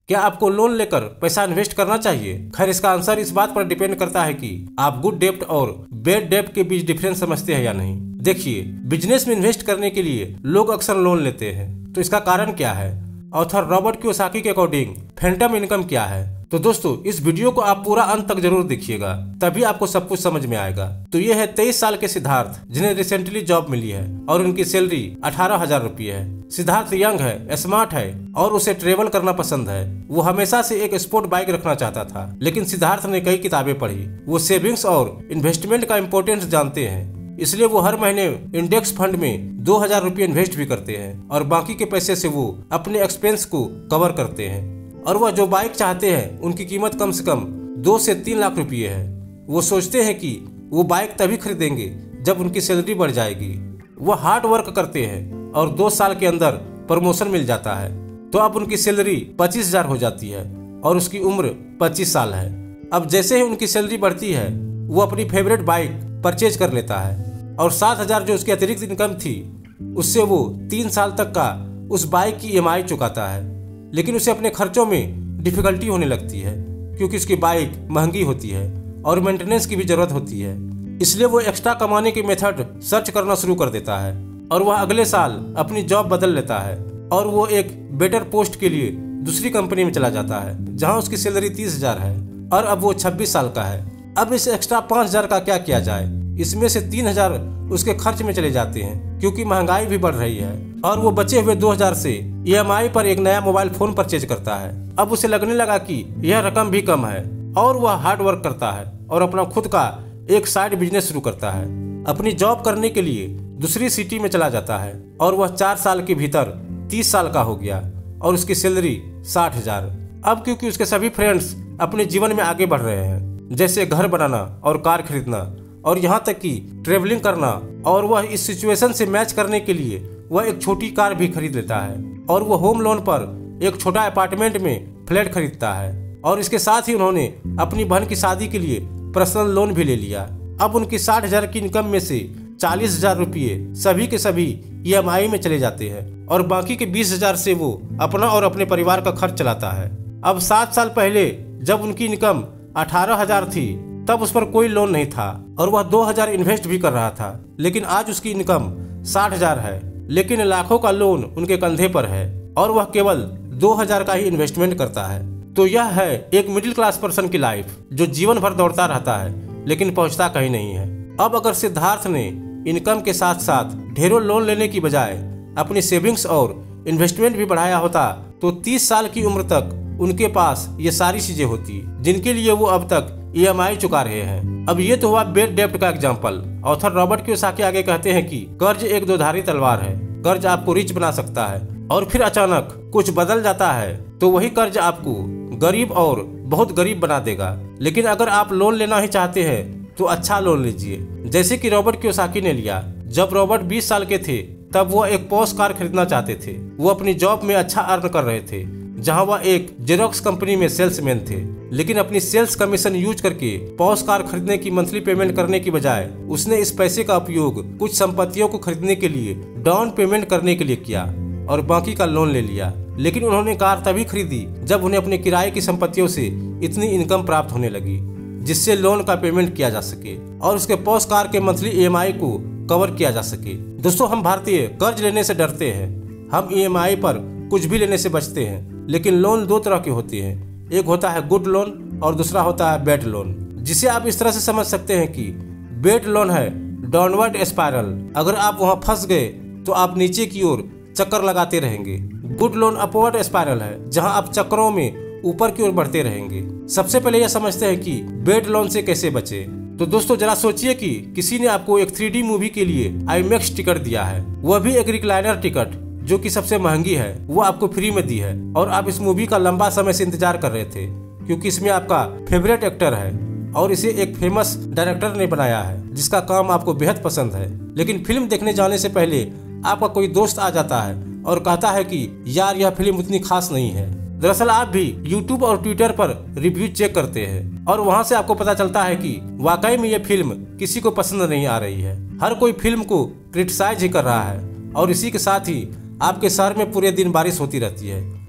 क्या आपको लोन लेकर पैसा इन्वेस्ट करना चाहिए? खैर, इसका आंसर इस बात पर डिपेंड करता है कि आप गुड डेब्ट और बैड डेब्ट के बीच डिफरेंस समझते हैं या नहीं। देखिए, बिजनेस में इन्वेस्ट करने के लिए लोग अक्सर लोन लेते हैं, तो इसका कारण क्या है? ऑथर रॉबर्ट कियोसाकी के अकॉर्डिंग फैंटम इनकम क्या है? तो दोस्तों, इस वीडियो को आप पूरा अंत तक जरूर देखिएगा, तभी आपको सब कुछ समझ में आएगा। तो ये है 23 साल के सिद्धार्थ, जिन्हें रिसेंटली जॉब मिली है और उनकी सैलरी 18,000 रुपये है। सिद्धार्थ यंग है, स्मार्ट है और उसे ट्रेवल करना पसंद है। वो हमेशा से एक स्पोर्ट बाइक रखना चाहता था, लेकिन सिद्धार्थ ने कई किताबें पढ़ी। वो सेविंग्स और इन्वेस्टमेंट का इम्पोर्टेंस जानते हैं, इसलिए वो हर महीने इंडेक्स फंड में 2,000 रुपये इन्वेस्ट भी करते हैं और बाकी के पैसे से वो अपने एक्सपेंस को कवर करते हैं। और वह जो बाइक चाहते हैं उनकी कीमत कम से कम 2 से 3 लाख रुपये है। वो सोचते हैं कि वो बाइक तभी खरीदेंगे जब उनकी सैलरी बढ़ जाएगी। वह हार्ड वर्क करते हैं और 2 साल के अंदर प्रमोशन मिल जाता है, तो अब उनकी सैलरी 25,000 हो जाती है और उसकी उम्र 25 साल है। अब जैसे ही उनकी सैलरी बढ़ती है, वो अपनी फेवरेट बाइक परचेज कर लेता है और 7,000 जो उसकी अतिरिक्त इनकम थी, उससे वो 3 साल तक का उस बाइक की EMI चुकाता है। लेकिन उसे अपने खर्चों में डिफिकल्टी होने लगती है, क्योंकि उसकी बाइक महंगी होती है और मेंटेनेंस की भी जरूरत होती है। इसलिए वो एक्स्ट्रा कमाने के मेथड सर्च करना शुरू कर देता है और वह अगले साल अपनी जॉब बदल लेता है और वो एक बेटर पोस्ट के लिए दूसरी कंपनी में चला जाता है, जहां उसकी सैलरी 30,000 है और अब वो 26 साल का है। अब इस एक्स्ट्रा 5,000 का क्या किया जाए? इसमें से 3,000 उसके खर्च में चले जाते हैं, क्योंकि महंगाई भी बढ़ रही है, और वो बचे हुए 2,000 से EMI पर एक नया मोबाइल फोन परचेज करता है। अब उसे लगने लगा कि यह रकम भी कम है और वह हार्ड वर्क करता है और अपना खुद का एक साइड बिजनेस शुरू करता है। अपनी जॉब करने के लिए दूसरी सिटी में चला जाता है और वह 4 साल के भीतर 30 साल का हो गया और उसकी सैलरी 60,000। अब क्योंकि उसके सभी फ्रेंड्स अपने जीवन में आगे बढ़ रहे हैं, जैसे घर बनाना और कार खरीदना और यहाँ तक कि ट्रेवलिंग करना, और वह इस सिचुएशन से मैच करने के लिए वह एक छोटी कार भी खरीद लेता है और वह होम लोन पर एक छोटा अपार्टमेंट में फ्लैट खरीदता है। और इसके साथ ही उन्होंने अपनी बहन की शादी के लिए पर्सनल लोन भी ले लिया। अब उनकी 60,000 की इनकम में से 40,000 रुपये सभी के सभी EMI में चले जाते हैं और बाकी के 20,000 से वो अपना और अपने परिवार का खर्च चलाता है। अब 7 साल पहले जब उनकी इनकम 18,000 थी, तब उस पर कोई लोन नहीं था और वह 2,000 इन्वेस्ट भी कर रहा था। लेकिन आज उसकी इनकम 60,000 है, लेकिन लाखों का लोन उनके कंधे पर है और वह केवल 2,000 का ही इन्वेस्टमेंट करता है। तो यह है एक मिडिल क्लास पर्सन की लाइफ, जो जीवन भर दौड़ता रहता है लेकिन पहुंचता कहीं नहीं है। अब अगर सिद्धार्थ ने इनकम के साथ साथ ढेरों लोन लेने की बजाय अपनी सेविंग्स और इन्वेस्टमेंट भी बढ़ाया होता, तो 30 साल की उम्र तक उनके पास ये सारी चीजें होती जिनके लिए वो अब तक EMI चुका रहे हैं। अब ये तो हुआ बेड डेब्ट का एग्जाम्पल। ऑथर रॉबर्ट कियोसाकी आगे कहते हैं कि कर्ज एक दोधारी तलवार है। कर्ज आपको रिच बना सकता है और फिर अचानक कुछ बदल जाता है तो वही कर्ज आपको गरीब और बहुत गरीब बना देगा। लेकिन अगर आप लोन लेना ही चाहते हैं तो अच्छा लोन लीजिए, जैसे कि रॉबर्ट कियोसाकी ने लिया। जब रॉबर्ट 20 साल के थे, तब वो एक पॉश कार खरीदना चाहते थे। वो अपनी जॉब में अच्छा अर्न कर रहे थे, जहां वह एक जेरोक्स कंपनी में सेल्समैन थे। लेकिन अपनी सेल्स कमीशन यूज करके पॉश कार खरीदने की मंथली पेमेंट करने की बजाय उसने इस पैसे का उपयोग कुछ संपत्तियों को खरीदने के लिए डाउन पेमेंट करने के लिए किया और बाकी का लोन ले लिया। लेकिन उन्होंने कार तभी खरीदी जब उन्हें अपने किराए की संपत्तियों से इतनी इनकम प्राप्त होने लगी जिससे लोन का पेमेंट किया जा सके और उसके पॉश कार के मंथली EMI को कवर किया जा सके। दोस्तों, हम भारतीय कर्ज लेने से डरते हैं। हम EMI पर कुछ भी लेने से बचते हैं। लेकिन लोन 2 तरह के होते हैं, एक होता है गुड लोन और दूसरा होता है बैड लोन, जिसे आप इस तरह से समझ सकते हैं कि बैड लोन है डाउनवर्ड स्पाइरल। अगर आप वहां फंस गए तो आप नीचे की ओर चक्कर लगाते रहेंगे। गुड लोन अपवर्ड स्पाइरल है, जहां आप चक्रों में ऊपर की ओर बढ़ते रहेंगे। सबसे पहले यह समझते हैं कि बैड लोन से कैसे बचे। तो दोस्तों, जरा सोचिए कि किसी ने आपको एक 3D मूवी के लिए IMAX टिकट दिया है, वह भी एक रिक्लाइनर टिकट, जो कि सबसे महंगी है, वो आपको फ्री में दी है और आप इस मूवी का लंबा समय से इंतजार कर रहे थे, क्योंकि इसमें आपका फेवरेट एक्टर है और इसे एक फेमस डायरेक्टर ने बनाया है जिसका काम आपको बेहद पसंद है। लेकिन फिल्म देखने जाने से पहले आपका कोई दोस्त आ जाता है और कहता है कि यार, यह फिल्म उतनी खास नहीं है। दरअसल आप भी YouTube और Twitter पर रिव्यू चेक करते हैं और वहां से आपको पता चलता है कि वाकई में यह फिल्म किसी को पसंद नहीं आ रही है। हर कोई फिल्म को क्रिटिसाइज ही कर रहा है और इसी के साथ ही आपके शहर में पूरे दिन बारिश होती रहती है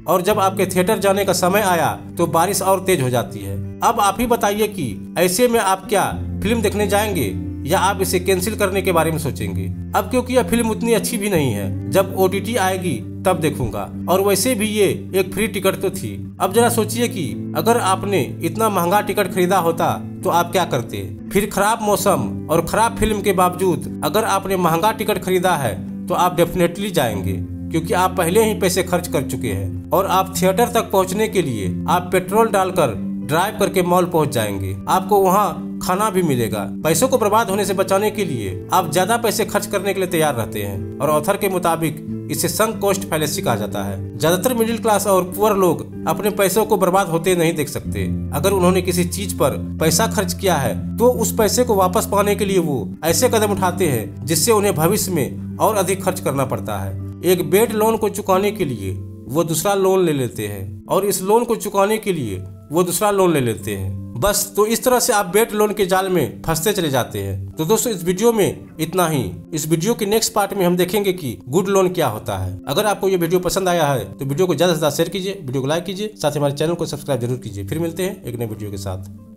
और जब आपके थिएटर जाने का समय आया तो बारिश और तेज हो जाती है। अब आप ही बताइए कि ऐसे में आप क्या फिल्म देखने जाएंगे या आप इसे कैंसिल करने के बारे में सोचेंगे। अब क्योंकि यह फिल्म उतनी अच्छी भी नहीं है, जब OTT आएगी तब देखूंगा, और वैसे भी ये एक फ्री टिकट तो थी। अब जरा सोचिए कि अगर आपने इतना महंगा टिकट खरीदा होता तो आप क्या करते। फिर खराब मौसम और खराब फिल्म के बावजूद अगर आपने महंगा टिकट खरीदा है तो आप डेफिनेटली जाएंगे, क्योंकि आप पहले ही पैसे खर्च कर चुके हैं और आप थिएटर तक पहुंचने के लिए आप पेट्रोल डालकर ड्राइव करके मॉल पहुंच जाएंगे। आपको वहां खाना भी मिलेगा। पैसों को बर्बाद होने से बचाने के लिए आप ज्यादा पैसे खर्च करने के लिए तैयार रहते हैं, और ऑथर के मुताबिक इसे संक कॉस्ट फैलेसी कहा जाता है। ज्यादातर मिडिल क्लास और पुअर लोग अपने पैसों को बर्बाद होते नहीं देख सकते। अगर उन्होंने किसी चीज पर पैसा खर्च किया है तो उस पैसे को वापस पाने के लिए वो ऐसे कदम उठाते हैं जिससे उन्हें भविष्य में और अधिक खर्च करना पड़ता है। एक बेड लोन को चुकाने के लिए वो दूसरा लोन ले लेते हैं, और इस लोन को चुकाने के लिए वो दूसरा लोन ले लेते हैं। बस तो इस तरह से आप बेड लोन के जाल में फंसते चले जाते हैं। तो दोस्तों, इस वीडियो में इतना ही। इस वीडियो के नेक्स्ट पार्ट में हम देखेंगे कि गुड लोन क्या होता है। अगर आपको ये वीडियो पसंद आया है तो वीडियो को ज्यादा से ज्यादा शेयर कीजिए, वीडियो को लाइक कीजिए, साथ ही हमारे चैनल को सब्सक्राइब जरूर कीजिए। फिर मिलते हैं एक नए वीडियो के साथ।